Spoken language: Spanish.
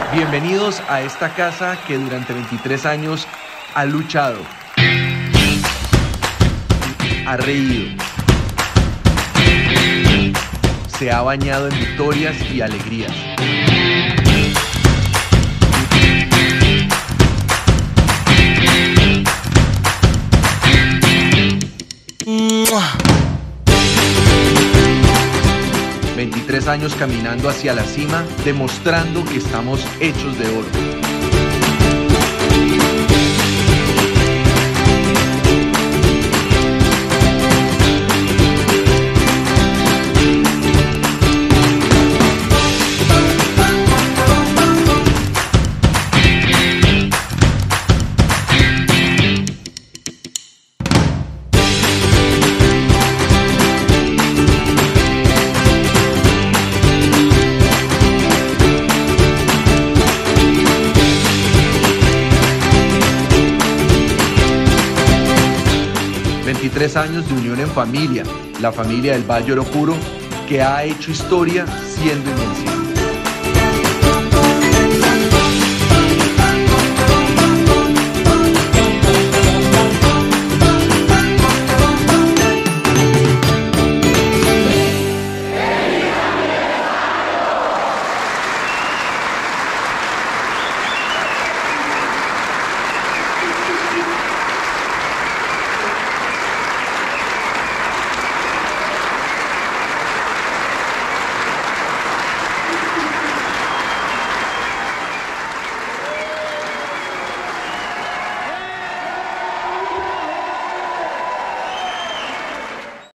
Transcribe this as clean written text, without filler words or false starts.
Bienvenidos a esta casa que durante 23 años ha luchado, ha reído, se ha bañado en victorias y alegrías. ¡Mua! 23 años caminando hacia la cima, demostrando que estamos hechos de oro. Tres años de unión en familia, la familia del Valle Oro Puro, que ha hecho historia siendo invencible.